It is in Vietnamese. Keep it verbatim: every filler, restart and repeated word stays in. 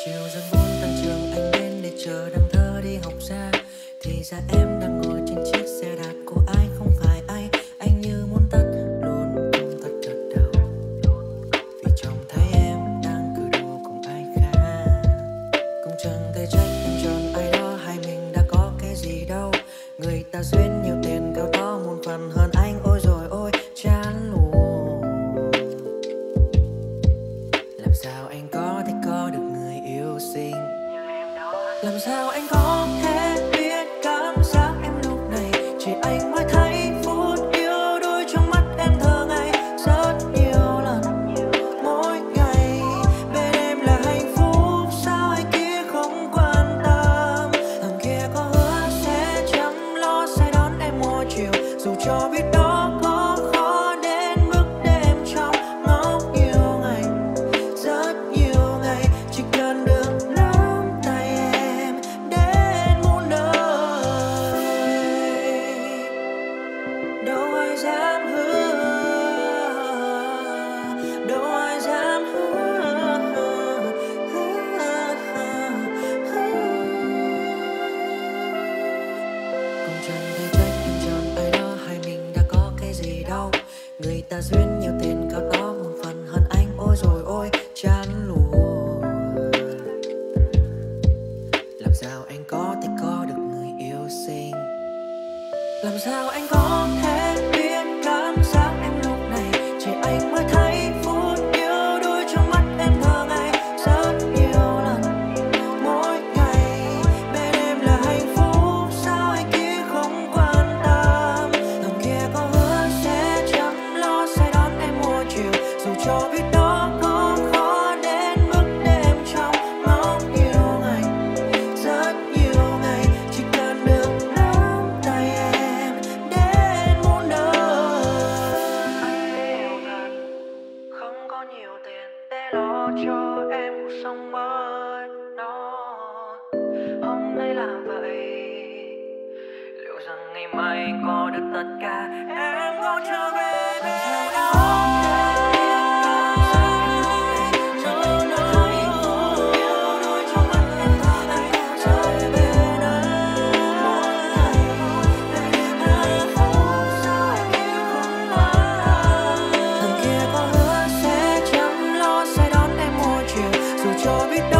chiều dần buông tan trường anh đến để chờ đám thơ đi học xa. Thì ra em đang ngồi trên chiếc xe đạp của ai không phải ai. Anh như muốn tắt luôn không tắt chợt đầu, vì trông thấy em đang cử đùa cùng ai khác. Cũng chẳng thể trách em chọn ai đó, hai mình đã có cái gì đâu. Người ta duyên nhiều tiền cao to muôn phần hơn anh, ôi rồi ôi chán luôn. Làm sao anh có thể có được người yêu xinh? Làm sao anh có thể biết cảm giác em lúc này? Chỉ anh mới thấy phút yêu đôi trong mắt em thơ ngây. Rất nhiều lần mỗi ngày bên em là hạnh phúc, sao ai kia không quan tâm. Thằng kia có hứa sẽ chăm lo sẽ đón em mỗi chiều, dù cho biết đó có khó đến mức để em trong ngóng nhiều ngày. Rất nhiều ngày chỉ cần được nắm tay em đến muôn nơi. Đâu ai dám hứa, đâu ai dám hứa. Cũng chẳng thể trách em chọn ai đó, hai mình đã có cái gì đâu. Người ta duyên nhiều tiền cao to một phần hơn anh, ôi rồi ôi chán luôn. Làm sao anh có thể có được người yêu xinh? Làm sao anh có thể biết cảm giác em lúc này? Chỉ anh mới thấy phút yêu đôi trong mắt em thơ ngây. Rất nhiều lần mỗi ngày bên em là hạnh phúc, sao ai kia không quan tâm. Thằng kia có hứa sẽ chăm lo sẽ đón em mỗi chiều, dù cho biết đó có khó đến mức để em trong ngóng nhiều ngày. Rất nhiều ngày chỉ cần được nắm tay em đến muôn nơi. Anh yêu thật, không có nhiều tiền để lo cho em cuộc sống mới nó. Hôm nay là vậy, liệu rằng ngày mai có được tất cả em có trở về bên đó? Thằng kia có hứa sẽ chăm lo sẽ đón em mỗi chiều, dù cho biết